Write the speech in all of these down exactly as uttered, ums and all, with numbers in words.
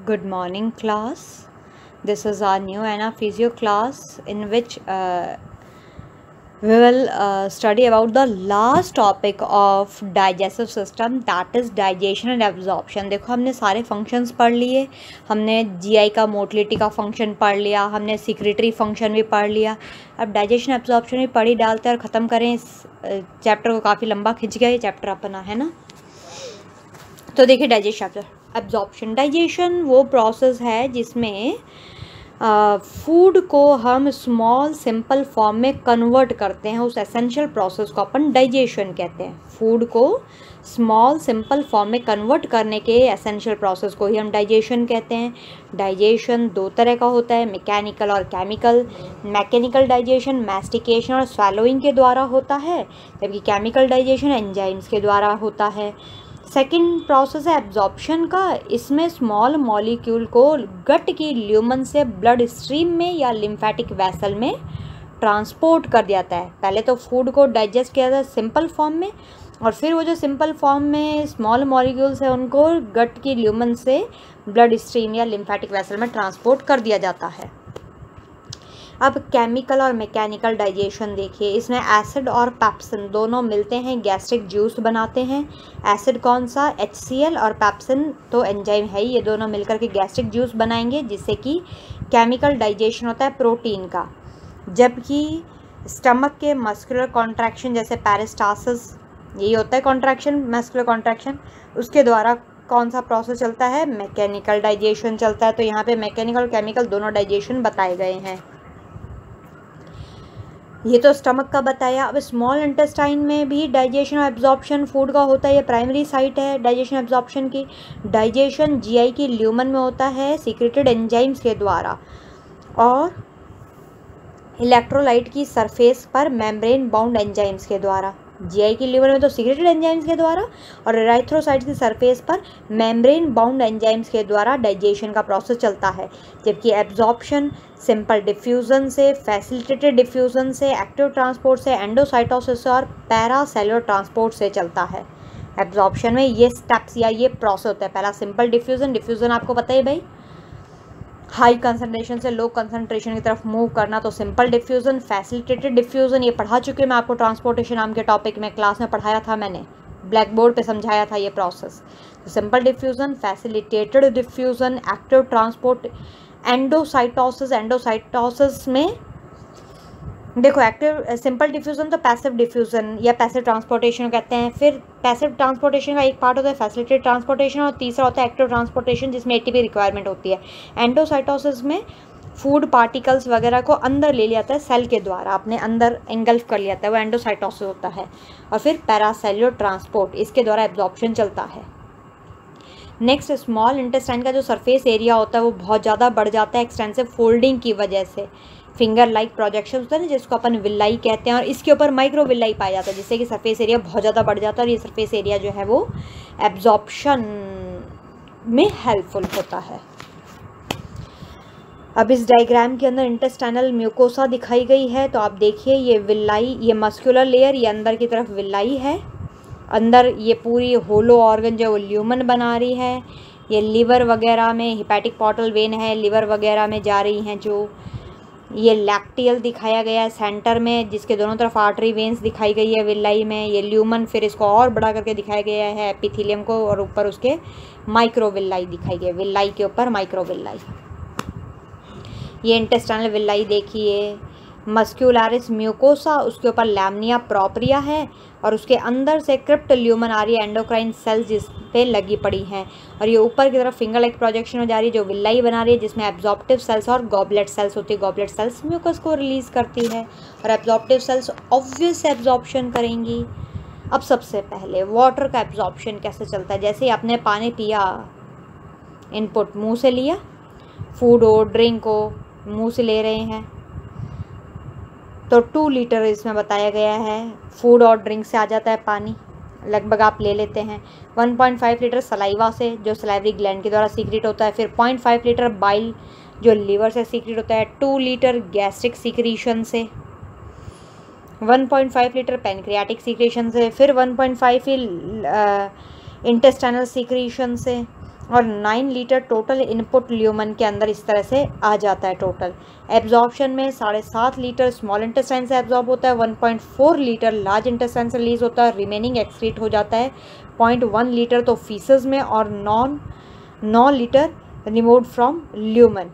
Good morning, class. This is our new Anaphysio class in which uh, we will uh, study about the last topic of digestive system, that is digestion and absorption. देखो हमने सारे functions पढ़ लिए, हमने G I का motility का function पढ़ लिया, हमने secretory function भी पढ़ लिया. अब digestion absorption भी पढ़ ही डालते हैं और ख़त्म करें इस चैप्टर को. काफ़ी लंबा खिंच गया ये चैप्टर अपना, है ना. तो देखिए डाइजेशन एब्जॉर्प्शन. डाइजेशन वो प्रोसेस है जिसमें फूड uh, को हम स्मॉल सिंपल फॉर्म में कन्वर्ट करते हैं. उस एसेंशियल प्रोसेस को अपन डाइजेशन कहते हैं. फूड को स्मॉल सिंपल फॉर्म में कन्वर्ट करने के एसेंशियल प्रोसेस को ही हम डाइजेशन कहते हैं. डाइजेशन दो तरह का होता है, मैकेनिकल और केमिकल. मैकेनिकल डाइजेशन मैस्टिकेशन और स्वैलोइंग के द्वारा होता है, जबकि केमिकल डाइजेशन एंजाइम्स के द्वारा होता है. सेकेंड प्रोसेस है एब्जॉर्प्शन का. इसमें स्मॉल मॉलिक्यूल को गट की ल्यूमन से ब्लड स्ट्रीम में या लिम्फेटिक वेसल में ट्रांसपोर्ट कर दिया जाता है. पहले तो फूड को डाइजेस्ट किया जाता है सिंपल फॉर्म में, और फिर वो जो सिंपल फॉर्म में स्मॉल मॉलिक्यूल्स है उनको गट की ल्यूमन से ब्लड स्ट्रीम या लिम्फेटिक वेसल में ट्रांसपोर्ट कर दिया जाता है. अब केमिकल और मैकेनिकल डाइजेशन देखिए. इसमें एसिड और पेप्सिन दोनों मिलते हैं, गैस्ट्रिक जूस बनाते हैं. एसिड कौन सा, एच सी एल, और पेप्सिन तो एंजाइम है ही. ये दोनों मिलकर के गैस्ट्रिक जूस बनाएंगे, जिससे कि केमिकल डाइजेशन होता है प्रोटीन का. जबकि स्टमक के मस्कुलर कॉन्ट्रैक्शन जैसे पेरिस्टासिस, यही होता है कॉन्ट्रैक्शन, मस्कुलर कॉन्ट्रैक्शन, उसके द्वारा कौन सा प्रोसेस चलता है, मैकेनिकल डाइजेशन चलता है. तो यहाँ पे मैकेनिकल और केमिकल दोनों डाइजेशन बताए गए हैं. ये तो स्टमक का बताया. अब स्मॉल इंटेस्टाइन में भी डाइजेशन और एब्जॉर्प्शन फूड का होता है. ये प्राइमरी साइट है डाइजेशन एब्जॉर्प्शन की. डाइजेशन जीआई की ल्यूमन में होता है सीक्रेटेड एंजाइम्स के द्वारा, और इलेक्ट्रोलाइट की सरफेस पर मेम्ब्रेन बाउंड एंजाइम्स के द्वारा. जीआई की ल्यूमन में तो सीक्रेटेड एंजाइम्स के द्वारा, और एराइथ्रोसाइट्स की सरफेस पर मेम्ब्रेन बाउंड एंजाइम्स के द्वारा डाइजेशन का प्रोसेस चलता है. जबकि एब्जॉर्प्शन सिंपल डिफ्यूज़न से, फैसिलिटेटेड डिफ्यूज़न से, एक्टिव ट्रांसपोर्ट से, एंडोसाइटोसिस से और पैरासेलुलर ट्रांसपोर्ट से चलता है. एब्जॉर्प्शन में ये स्टेप्स या ये प्रोसेस होता है. पहला सिंपल डिफ्यूज़न. डिफ्यूज़न आपको पता है भाई, हाई कंसनट्रेशन से लो कंसनट्रेशन की तरफ मूव करना, तो सिंपल डिफ्यूज़न. फैसिलिटेटेड डिफ्यूज़न ये पढ़ा चुके मैं आपको, ट्रांसपोर्टेशन नाम के टॉपिक में क्लास में पढ़ाया था, मैंने ब्लैक बोर्ड पे समझाया था ये प्रोसेस. तो simple diffusion, facilitated diffusion, active transport, endocytosis. Endocytosis में देखो एक्टिव सिंपल डिफ्यूज़न तो पैसिव डिफ्यूज़न या पैसिव ट्रांसपोर्टेशन कहते हैं. फिर पैसिव ट्रांसपोर्टेशन का एक पार्ट होता है फैसिलिटेटेड ट्रांसपोर्टेशन, और तीसरा होता है एक्टिव ट्रांसपोर्टेशन, जिसमें एटीपी रिक्वायरमेंट होती है. एंडोसाइटोसिस में फूड पार्टिकल्स वगैरह को अंदर ले लिया जाता है सेल के द्वारा, अपने अंदर एंगल्फ कर लिया जाता है, वो एंडोसाइटोसिस होता है. और फिर पैरासेल्युलर ट्रांसपोर्ट, इसके द्वारा एब्जॉर्प्शन चलता है. नेक्स्ट, स्मॉल इंटेस्टाइन का जो सरफेस एरिया होता है वो बहुत ज़्यादा बढ़ जाता है एक्सटेंसिव फोल्डिंग की वजह से. फिंगर लाइक प्रोजेक्शन होता है ना, जिसको अपन विल्लाई कहते हैं, और इसके ऊपर माइक्रो विल्लाई पाया जाता है, जिससे कि सरफेस एरिया बहुत ज़्यादा बढ़ जाता है, और ये सरफेस एरिया जो है वो एब्जॉर्प्शन में हेल्पफुल होता है. अब इस डायग्राम के अंदर इंटेस्टाइनल म्यूकोसा दिखाई गई है. तो आप देखिए ये विल्लाई, ये मस्कुलर लेयर, ये अंदर की तरफ विल्लाई है. अंदर ये पूरी होलो ऑर्गन जो वो ल्यूमन बना रही है. ये लीवर वगैरह में, हिपैटिक पोर्टल वेन है, लीवर वगैरह में जा रही हैं जो. ये लैक्टियल दिखाया गया है सेंटर में, जिसके दोनों तरफ आर्टरी वेन्स दिखाई गई है विल्लाई में. ये ल्यूमन, फिर इसको और बड़ा करके दिखाया गया है एपिथेलियम को, और ऊपर उसके माइक्रो विल्लाई दिखाई गई. विल्लाई के ऊपर माइक्रो विल्लाई. ये इंटेस्टाइनल विल्लाई देखिए, मस्क्यूलरिस म्यूकोसा, उसके ऊपर लैमिनिया प्रोप्रिया है, और उसके अंदर से क्रिप्ट ल्यूमन आ रही है, एंडोक्राइन सेल्स जिस पे लगी पड़ी हैं. और ये ऊपर की तरफ फिंगर लाइक प्रोजेक्शन हो जा रही है, जो विल्लाई बना रही है, जिसमें एब्जॉर्प्टिव सेल्स और गॉबलेट सेल्स होती है. गॉबलेट सेल्स म्यूकस को रिलीज करती है, और एब्जॉर्प्टिव सेल्स ऑब्वियस एब्जॉर्प्शन करेंगी. अब सबसे पहले वाटर का एब्जॉर्प्शन कैसे चलता है. जैसे आपने पानी पिया, इनपुट मुँह से लिया, फूड हो ड्रिंक हो मुँह से ले रहे हैं, तो टू लीटर इसमें बताया गया है. फूड और ड्रिंक से आ जाता है पानी, लगभग आप ले लेते हैं. One point five litre saliva से, जो सलाइवरी ग्लैंड के द्वारा सीक्रेट होता है. फिर zero point five litre bile, जो लीवर से सीक्रेट होता है. टू लीटर गैस्ट्रिक सीक्रेशन से. One point five litre pancreatic secretion से. फिर one point five intestinal secretion से. और nine litre total input lumen के अंदर इस तरह से आ जाता है टोटल। एब्जॉर्प्शन में साढ़े सात लीटर स्मॉल इंटेस्टाइन से एब्जॉर्ब होता है, one point four litre large intestine से रिलीज होता है, रिमेनिंग एक्सक्रीट हो जाता है पॉइंट वन लीटर तो फीसेस में और नॉन नौ लीटर रिमूव्ड फ्रॉम ल्यूमन।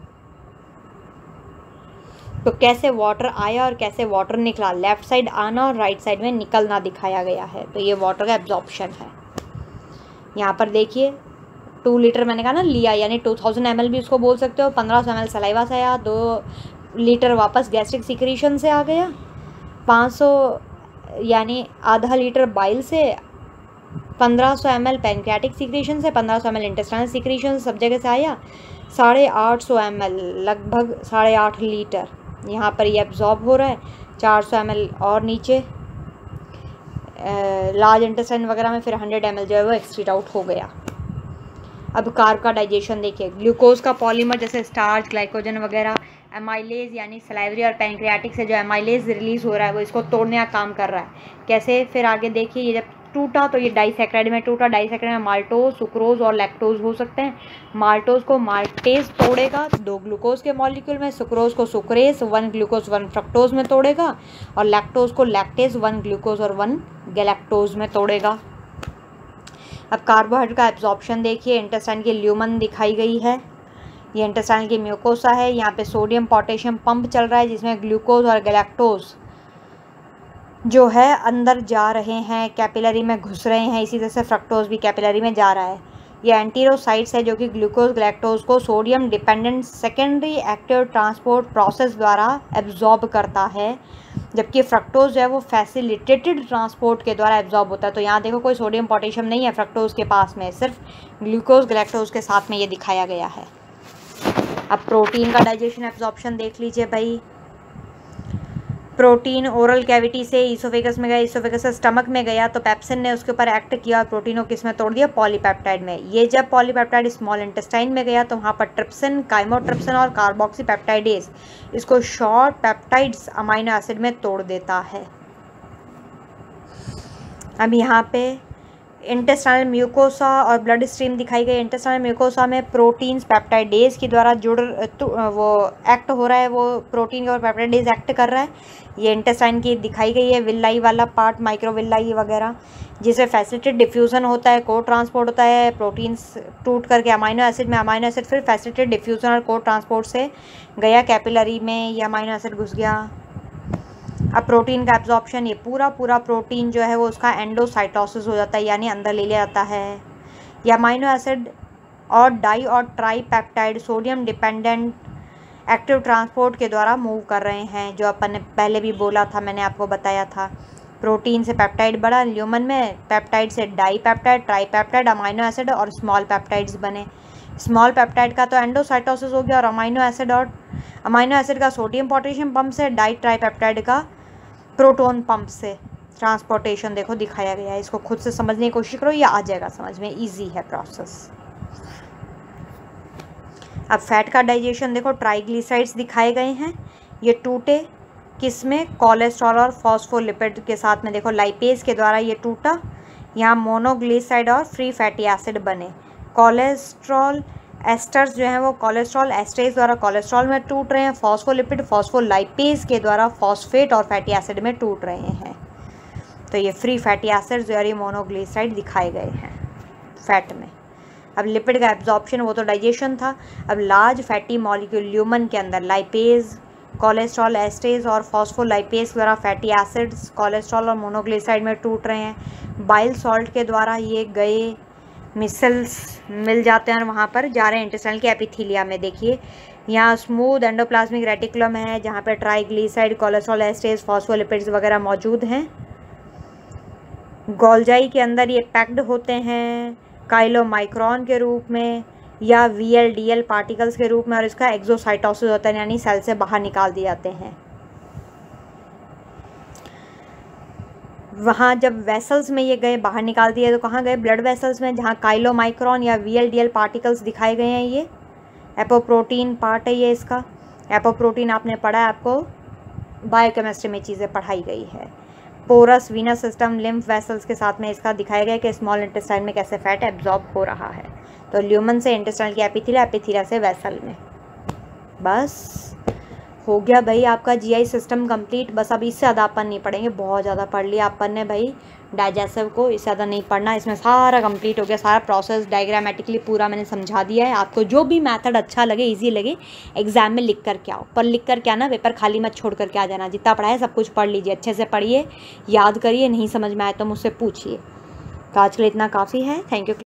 तो कैसे वाटर आया और कैसे वाटर निकला, लेफ्ट साइड आना और राइट साइड में निकलना दिखाया गया है। तो ये वाटर का एब्जॉर्प्शन है। यहाँ पर देखिए टू लीटर मैंने कहा ना लिया, यानी टू थाउजेंड एम एल भी उसको बोल सकते हो। पंद्रह सौ एम एल सलाइवा से आया, दो लीटर वापस गैस्ट्रिक सिक्रीशन से आ गया, पाँच सौ यानी आधा लीटर बाइल से, पंद्रह सौ एम एल पैनक्रियाटिक सिक्रीशन से, पंद्रह सौ एम एल इंटेस्टाइनल सिक्रीशन सब जगह से आया, साढ़े आठ सौ एम एल लगभग साढ़े आठ लीटर यहाँ पर ये एब्जॉर्ब हो रहा है। चार सौ एम एल और नीचे लार्ज इंटेस्टाइन वगैरह में फिर हंड्रेड एम एल जो है वो एक्सक्रीट आउट हो गया। अब कार्ब का डाइजेशन देखिए, ग्लूकोज का पॉलीमर जैसे स्टार्च, ग्लाइकोजन वगैरह, एमाइलेज यानी सलाइवरी और पैनक्रियाटिक से जो एमाइलेज रिलीज हो रहा है वो इसको तोड़ने का काम कर रहा है। कैसे, फिर आगे देखिए ये जब टूटा तो ये डाइसैक्राइड में टूटा, डाइसैक्राइड में माल्टोज, सुक्रोज और लैक्टोज हो सकते हैं। माल्टोज को माल्टेज तोड़ेगा दो ग्लूकोज के मॉलिक्यूल में, सुक्रोज को sucrase one glucose one fructose में तोड़ेगा और लैक्टोज को लैक्टेज वन ग्लूकोज और वन गैलेक्टोज में तोड़ेगा। अब कार्बोहाइड्रेट का एब्जॉर्प्शन देखिए, इंटेस्टाइन की ल्यूमन दिखाई गई है, ये इंटेस्टाइन की म्यूकोसा है। यहाँ पे सोडियम पोटेशियम पंप चल रहा है जिसमें ग्लूकोज और गैलेक्टोज जो है अंदर जा रहे हैं, कैपिलरी में घुस रहे हैं। इसी तरह से फ्रक्टोज भी कैपिलरी में जा रहा है। ये एंटीरोसाइट्स है जो कि ग्लूकोज गैलेक्टोज को sodium dependent secondary active transport process द्वारा एब्जॉर्ब करता है, जबकि फ्रक्टोज जो है वो फैसिलिटेटेड ट्रांसपोर्ट के द्वारा एब्जॉर्ब होता है। तो यहाँ देखो कोई सोडियम पोटेशियम नहीं है फ्रक्टोज के पास में, सिर्फ ग्लूकोज गैलेक्टोज के साथ में ये दिखाया गया है। अब प्रोटीन का डाइजेशन एब्जॉर्प्शन देख लीजिए भाई। प्रोटीन ओरल कैविटी से ईसोफेगस में गया, ईसोफेगस से स्टमक में गया तो पेप्सिन ने उसके ऊपर एक्ट किया, प्रोटीन को किस में तोड़ दिया, पॉलीपेप्टाइड में। ये जब पॉलीपेप्टाइड स्मॉल इंटेस्टाइन में गया तो वहाँ पर ट्रिप्सिन, काइमोट्रिप्सिन और कार्बोक्सीपेप्टाइडेज इसको शॉर्ट पेप्टाइड्स अमाइनो एसिड में तोड़ देता है। अब यहाँ पे इंटेस्टाइनल म्यूकोसा और ब्लड स्ट्रीम दिखाई गई। इंटेस्टाइनल म्यूकोसा में प्रोटीन्स पेप्टाइडेज के द्वारा जुड़ वो एक्ट हो रहा है, वो प्रोटीन के ऊपर पेप्टाइडेज एक्ट कर रहा है। ये इंटेस्टाइन की दिखाई गई है विल्लाई वाला पार्ट, माइक्रोविल्लाई वगैरह, जिससे फैसिलिटेड डिफ्यूज़न होता है, को ट्रांसपोर्ट होता है प्रोटीन्स टूट करके अमाइनो एसिड में, अमाइनो एसिड फिर फैसिलिटेड डिफ्यूज़न और को ट्रांसपोर्ट से गया कैपिलरी में, ये अमाइनो एसिड घुस गया। अब प्रोटीन का एब्जॉर्प्शन, ये पूरा पूरा प्रोटीन जो है वो उसका एंडोसाइटोसिस हो जाता है, यानी अंदर ले लिया जाता है। यह अमाइनो एसिड और डाई और tri peptide sodium dependent active transport के द्वारा मूव कर रहे हैं, जो अपन ने पहले भी बोला था, मैंने आपको बताया था। प्रोटीन से पेप्टाइड बढ़ा, ल्यूमन में पेप्टाइड से di peptide, tri peptide, amino acid और स्मॉल पेप्टाइड्स बने। स्मॉल पेप्टाइड का तो एंडोसाइटोसिस हो गया और अमाइनो एसिड और अमाइनो एसिड का सोडियम पोटेशियम पंप से, डाई ट्राई पेप्टाइड का प्रोटोन पंप से ट्रांसपोर्टेशन देखो दिखाया गया है। इसको खुद से समझने की कोशिश करो, ये आ जाएगा समझ में, इजी है प्रोसेस। अब फैट का डाइजेशन देखो, ट्राइग्लिसराइड्स दिखाए गए हैं, ये टूटे किसमें, कोलेस्ट्रॉल और फॉस्फोलिपिड के साथ में। देखो लाइपेज के द्वारा ये टूटा, यहाँ मोनोग्लिसराइड और फ्री फैटी एसिड बने। कोलेस्ट्रॉल एस्टर्स जो हैं वो कोलेस्ट्रॉल एस्टेज द्वारा कोलेस्ट्रॉल में टूट रहे हैं, फॉस्फोलिपिड फॉस्फोलाइपेज के द्वारा फॉस्फेट और फैटी एसिड में टूट रहे हैं। तो ये फ्री फैटी एसिड्स और ये मोनोग्लिसराइड दिखाए गए हैं फैट में। अब लिपिड का एब्जॉर्प्शन वो तो डाइजेशन था। अब लार्ज फैटी मॉलिक्यूल ल्यूमन के अंदर लाइपेज, कोलेस्ट्रॉल एस्टेज और फॉस्फोलाइपेज द्वारा फैटी एसिड्स कोलेस्ट्रॉल और मोनोग्लिसराइड में टूट रहे हैं। बाइल सॉल्ट के द्वारा ये गए मिसल्स मिल जाते हैं और वहाँ पर जा रहे हैं इंटेस्टाइनल के एपिथीलिया में। देखिए यहाँ स्मूथ एंडोप्लाज्मिक रेटिकुलम है जहाँ पे ट्राइग्लिसराइड, कोलेस्ट्रॉल एस्टेज, फॉस्फोलिपिड्स वगैरह मौजूद हैं। गोल्जाई के अंदर ये पैक्ड होते हैं काइलोमाइक्रोन के रूप में या V L D L particles के रूप में, और इसका एक्सोसाइटोसिस होता है, यानी सेल से बाहर निकाल दिए जाते हैं। वहाँ जब वेसल्स में ये गए बाहर निकाल दिए तो कहाँ गए, ब्लड वेसल्स में, जहाँ काइलोमाइक्रोन या V L D L particles दिखाए गए हैं। ये एपोप्रोटीन पार्ट है, ये इसका एपोप्रोटीन आपने पढ़ा है, आपको बायोकेमिस्ट्री में चीज़ें पढ़ाई गई है। Portal venous system lymph vessels के साथ में इसका दिखाया गया कि स्मॉल इंटेस्टाइन में कैसे फैट एब्जॉर्ब हो रहा है। तो ल्यूमन से इंटेस्टाइनल की एपिथीलिया, एपिथीलिया से वेसल में। बस हो गया भाई आपका जीआई सिस्टम कंप्लीट। बस अब इससे ज़्यादा अपन नहीं पढ़ेंगे, बहुत ज़्यादा पढ़ लिया अपन ने भाई डाइजेस्टिव को, इससे ज़्यादा नहीं पढ़ना। इसमें सारा कंप्लीट हो गया, सारा प्रोसेस डायग्रामेटिकली पूरा मैंने समझा दिया है। आपको जो भी मेथड अच्छा लगे, इजी लगे, एग्जाम में लिख कर के आओ। पर लिख कर के आना, पेपर खाली मत छोड़ कर के आ जाना। जितना पढ़ा है सब कुछ पढ़ लीजिए, अच्छे से पढ़िए, याद करिए, नहीं समझ में आए तो मुझसे पूछिए। तो आज के लिए इतना काफ़ी है। Thank you.